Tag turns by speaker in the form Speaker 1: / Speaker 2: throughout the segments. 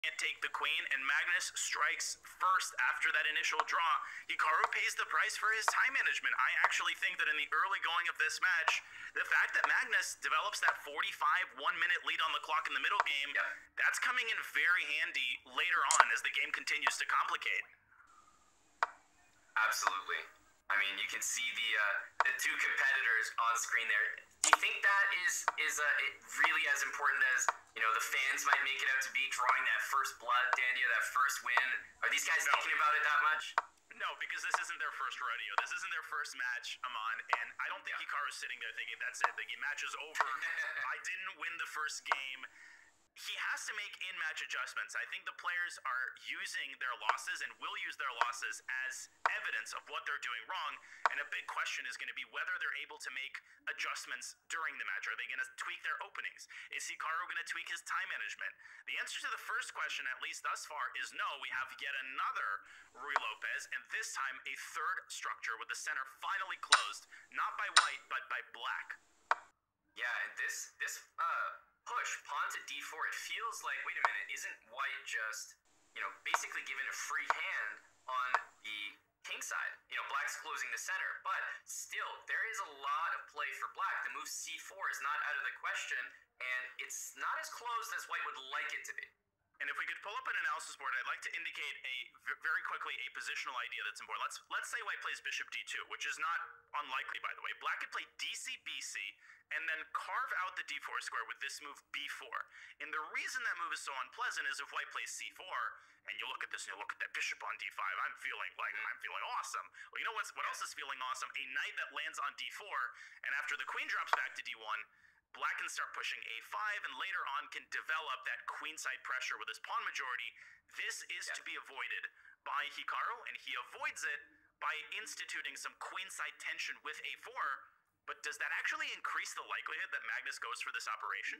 Speaker 1: can't take the queen, and Magnus strikes first after that initial draw. Hikaru pays the price for his time management. I actually think that in the early going of this match, the fact that Magnus develops that 45 1-minute lead on the clock in the middle game, that's coming in very handy later on as the game continues to complicate.
Speaker 2: Absolutely. I mean, you can see the two competitors on screen there. Do you think that is really as important as, you know, the fans might make it out to be, drawing that first blood, Daniel, that first win? Are these guys thinking about it that much?
Speaker 1: No, because this isn't their first rodeo. This isn't their first match, Amon, and I don't think Hikaru's sitting there thinking, that's it, the match is over. I didn't win the first game. He has to make in-match adjustments. I think the players are using their losses and will use their losses as evidence of what they're doing wrong, and a big question is going to be whether they're able to make adjustments during the match. Are they going to tweak their openings? Is Hikaru going to tweak his time management? The answer to the first question, at least thus far, is no. We have yet another Rui Lopez, and this time a third structure with the center finally closed, not by white, but by black.
Speaker 2: Yeah, and this push, pawn to d4, it feels like, wait a minute, isn't white just, you know, basically given a free hand on the king side? You know, black's closing the center, but still, there is a lot of play for black. The move c4 is not out of the question, and it's not as closed as white would like it to be.
Speaker 1: And if we could pull up an analysis board, I'd like to indicate very quickly a positional idea that's important. Let's say white plays bishop d2, which is not unlikely, by the way. Black could play dc, bc, and then carve out the d4 square with this move b4. And the reason that move is so unpleasant is if white plays c4, and you look at this and you look at that bishop on d5, I'm feeling awesome. Well, you know what else is feeling awesome? A knight that lands on d4, and after the queen drops back to d1, black can start pushing a5, and later on can develop that queenside pressure with his pawn majority. This is to be avoided by Hikaru, and he avoids it by instituting some queenside tension with a4. But does that actually increase the likelihood that Magnus goes for this operation?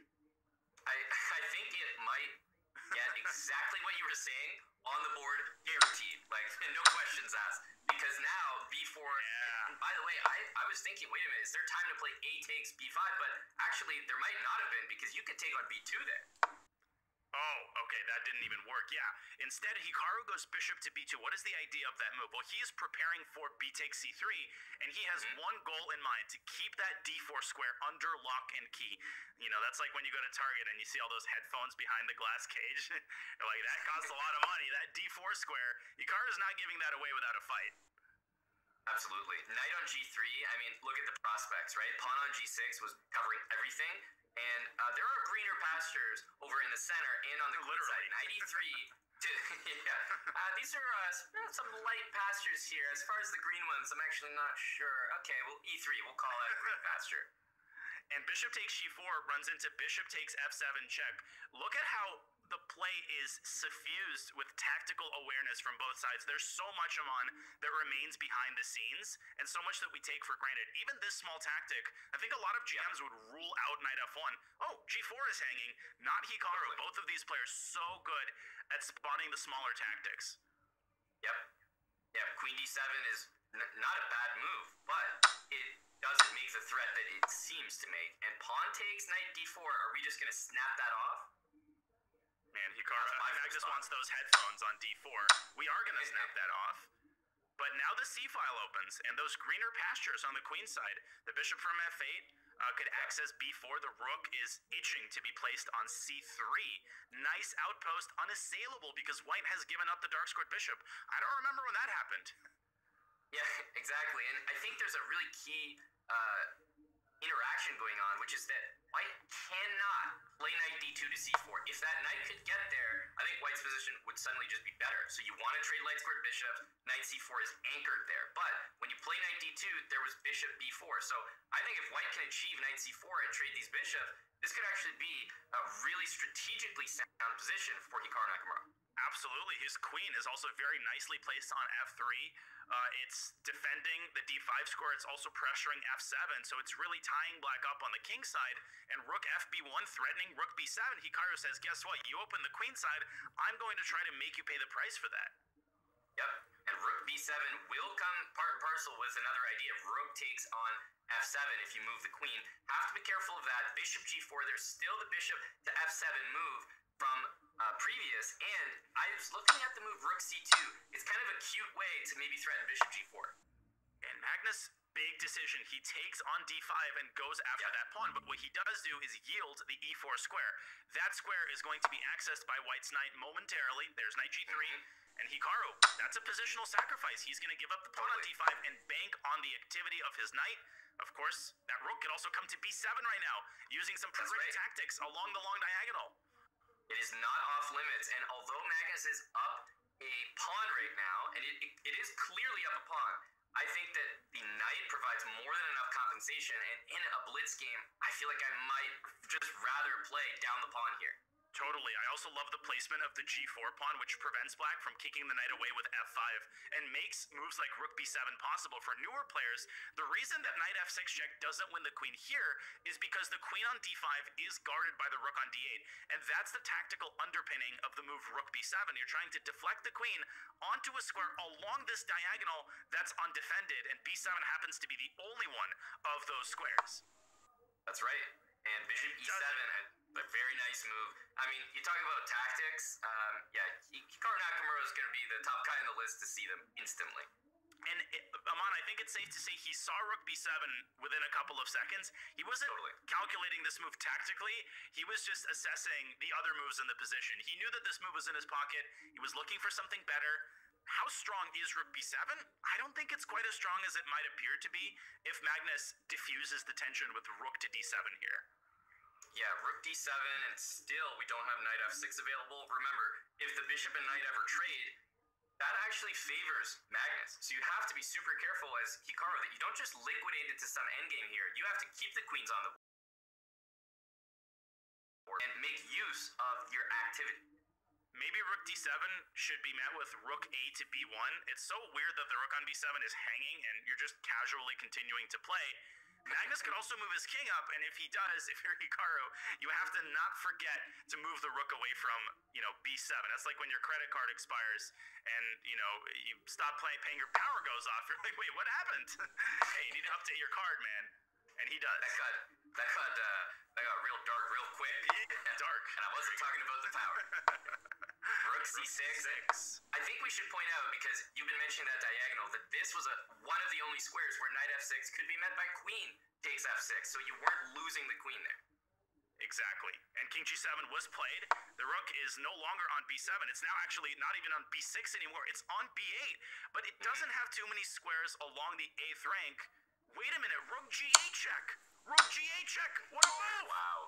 Speaker 2: I think it might get exactly what you were saying on the board, guaranteed. Like, no questions asked. Because now, b4, and by the way, I was thinking, wait a minute, is there time to play a takes b5? But actually, there might not have been, because you could take on b2 there.
Speaker 1: Oh, okay, that didn't even work, yeah. Instead, Hikaru goes bishop to b2. What is the idea of that move? Well, he is preparing for b takes c3, and he has one goal in mind, to keep that d4 square under lock and key. You know, that's like when you go to Target and you see all those headphones behind the glass cage. You're like, that costs a lot of money, that d4 square. Hikaru's not giving that away without a fight.
Speaker 2: Absolutely. Knight on g3, I mean, look at the prospects, right? Pawn on g6 was covering everything, and there are greener pastures over in the center and on the queen side. Knight e3. These are some light pastures here. As far as the green ones, I'm actually not sure. Okay, well, e3, we'll call that a green pasture.
Speaker 1: And bishop takes g4 runs into bishop takes f7 check. Look at how the play is suffused with tactical awareness from both sides. There's so much, Amon, that remains behind the scenes, and so much that we take for granted. Even this small tactic, I think a lot of GMs would rule out knight f1. Oh, g4 is hanging, not Hikaru. Both of these players so good at spotting the smaller tactics.
Speaker 2: Yep. Yeah, queen d7 is not a bad move, but it doesn't make the threat that it seems to make. And pawn takes knight d4, are we just going to snap that off?
Speaker 1: Man, Hikaru, Magnus wants those headphones on d4. We are going to snap that off. But now the c-file opens, and those greener pastures on the queen side. The bishop from f8 could access b4. The rook is itching to be placed on c3. Nice outpost, unassailable, because white has given up the dark-squared bishop. I don't remember when that happened.
Speaker 2: Yeah, exactly. And I think there's a really key interaction going on, which is that white cannot play knight d2 to c4. If that knight could get there, I think white's position would suddenly just be better. So you want to trade light squared bishop, knight c4 is anchored there. But when you play knight d2, there was bishop b4. So I think if white can achieve knight c4 and trade these bishops, this could actually be a really strategically sound position for Hikaru Nakamura.
Speaker 1: Absolutely. His queen is also very nicely placed on f3. It's defending the d5 square. It's also pressuring f7. So it's really tying black up on the king side. And rook fb1 threatening rook b7. Hikaru says, guess what? You open the queen side. I'm going to try to make you pay the price for that.
Speaker 2: Yep. And rook b7 will come part and parcel with another idea. Rook takes on f7 if you move the queen. Have to be careful of that. Bishop g4. There's still the bishop to f7 move from previous, and I was looking at the move Rook C2. It's kind of a cute way to maybe threaten Bishop G4.
Speaker 1: And Magnus, big decision. He takes on D5 and goes after that pawn, but what he does do is yield the E4 square. That square is going to be accessed by White's knight momentarily. There's knight G3, and Hikaru, that's a positional sacrifice. He's going to give up the pawn on D5 and bank on the activity of his knight. Of course, that rook could also come to B7 right now, using some pretty tactics along the long diagonal.
Speaker 2: It is not off limits, and although Magnus is up a pawn right now, and it is clearly up a pawn, I think that the knight provides more than enough compensation, and in a blitz game, I feel like I might just rather play down the pawn here.
Speaker 1: Totally. I also love the placement of the G4 pawn, which prevents black from kicking the knight away with F5 and makes moves like rook B7 possible for newer players. The reason that knight F6 check doesn't win the queen here is because the queen on D5 is guarded by the rook on D8, and that's the tactical underpinning of the move rook B7. You're trying to deflect the queen onto a square along this diagonal that's undefended, and B7 happens to be the only one of those squares.
Speaker 2: That's right. And bishop E7, a very nice move. I mean, you talk about tactics. Hikaru Nakamura is going to be the top guy on the list to see them instantly.
Speaker 1: And Aman, I think it's safe to say he saw rook b7 within a couple of seconds. He wasn't calculating this move tactically. He was just assessing the other moves in the position. He knew that this move was in his pocket. He was looking for something better. How strong is rook b7? I don't think it's quite as strong as it might appear to be if Magnus diffuses the tension with rook to d7 here.
Speaker 2: Yeah, rook d7, and still we don't have knight f6 available. Remember, if the bishop and knight ever trade, that actually favors Magnus. So you have to be super careful as Hikaru that you don't just liquidate into some endgame here. You have to keep the queens on the board and make use of your activity.
Speaker 1: Maybe rook d7 should be met with rook a to b1. It's so weird that the rook on b7 is hanging and you're just casually continuing to play. Magnus could also move his king up, and if he does, if you're Hikaru, you have to not forget to move the rook away from, b7. That's like when your credit card expires and, you stop paying, your power goes off. You're like, wait, what happened? Hey, you need to update your card, man. And he does.
Speaker 2: That got real dark real quick.
Speaker 1: Dark.
Speaker 2: And I wasn't talking about the power. Rook c6. I think we should point out, because you've been mentioning that diagonal, that this was one of the only squares where knight f6 could be met by queen takes f6, so you weren't losing the queen there.
Speaker 1: Exactly. And king g7 was played. The rook is no longer on b7. It's now actually not even on b6 anymore. It's on b8. But it doesn't have too many squares along the 8th rank. Wait a minute. Rook g8 check. Rook g8 check. What a move.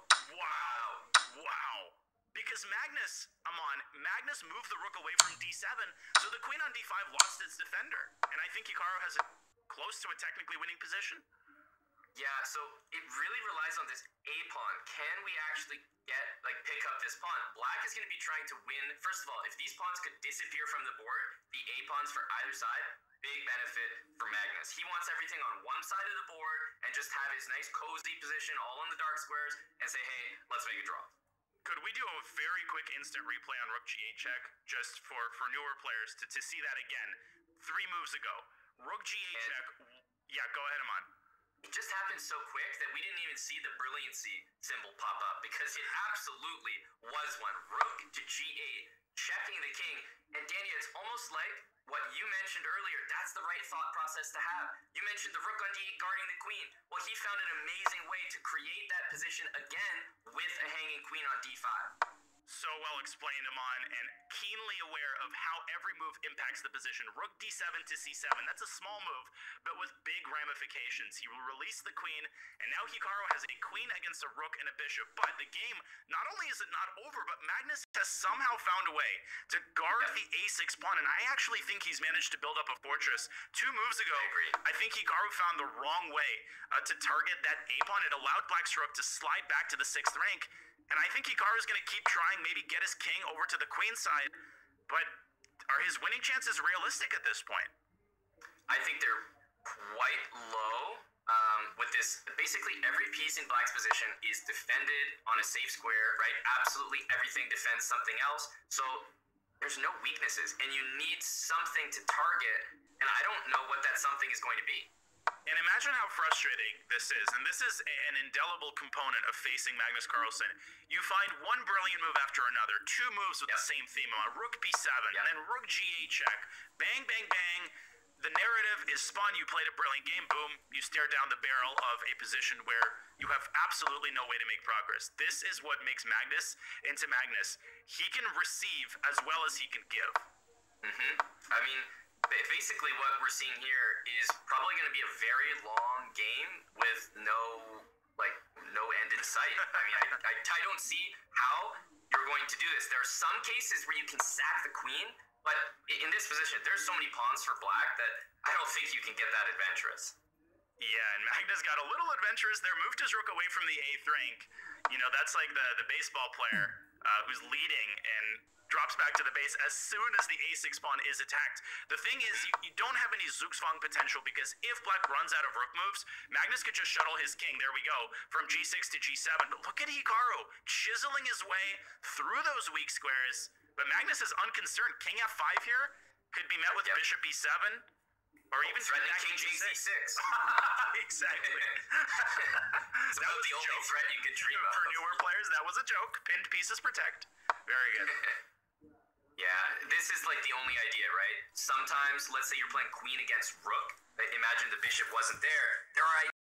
Speaker 1: Wow. Because Magnus moved the rook away from d7, so the queen on d5 lost its defender. And I think Hikaru has it close to a technically winning position.
Speaker 2: Yeah, so it really relies on this A pawn. Can we actually pick up this pawn? Black is going to be trying to win. First of all, if these pawns could disappear from the board, the A pawns for either side, big benefit for Magnus. He wants everything on one side of the board and just have his nice cozy position all on the dark squares and say, hey, let's make a draw.
Speaker 1: Could we do a very quick instant replay on rook g8 check, just for newer players to see that again? 3 moves ago. Rook g8 check. Yeah, go ahead, Aman.
Speaker 2: It just happened so quick that we didn't even see the brilliancy symbol pop up, because it absolutely was one. Rook to g8, checking the king. And Danny, it's almost like what you mentioned earlier. That's the right thought process to have. You mentioned the rook on d8 guarding the queen. Well, he found an amazing way to create that position again with a hanging queen on d5.
Speaker 1: So well explained, Aman, and keenly aware of how every move impacts the position. Rook d7 to c7, that's a small move, but with big ramifications. He will release the queen, and now Hikaru has a queen against a rook and a bishop. But the game, not only is it not over, but Magnus has somehow found a way to guard the a6 pawn, and I actually think he's managed to build up a fortress. 2 moves ago, I think Hikaru found the wrong way to target that a pawn. It allowed Black's rook to slide back to the 6th rank. And I think Hikaru is going to keep trying, maybe get his king over to the queen side. But are his winning chances realistic at this point?
Speaker 2: I think they're quite low. With this, basically every piece in Black's position is defended on a safe square, right? Absolutely everything defends something else. So there's no weaknesses, and you need something to target. And I don't know what that something is going to be.
Speaker 1: And imagine how frustrating this is. And this is an indelible component of facing Magnus Carlsen. You find one brilliant move after another, two moves with the same theme, rook b7, and then rook g8 check. Bang, bang, bang. The narrative is spun. You played a brilliant game. Boom. You stare down the barrel of a position where you have absolutely no way to make progress. This is what makes Magnus into Magnus. He can receive as well as he can give.
Speaker 2: I mean, basically what we're seeing here is probably going to be a very long game with no end in sight. I mean, I don't see how you're going to do this. There are some cases where you can sack the queen, but in this position, there's so many pawns for black that I don't think you can get that adventurous.
Speaker 1: Yeah, and Magnus got a little adventurous there, moved his rook away from the 8th rank. You know, that's like the baseball player who's leading and drops back to the base as soon as the a6 pawn is attacked. The thing is, you don't have any Zugzwang potential because if black runs out of rook moves, Magnus could just shuttle his king, there we go, from g6 to g7. But look at Hikaru, chiseling his way through those weak squares. But Magnus is unconcerned. King f5 here could be met with bishop e7. Or even
Speaker 2: threatening king g6.
Speaker 1: Exactly.
Speaker 2: That was the only threat you could dream of.
Speaker 1: For newer players, that was a joke. Pinned pieces protect. Very good.
Speaker 2: Yeah, this is like the only idea, right? Sometimes, let's say you're playing queen against rook. Imagine the bishop wasn't there. There are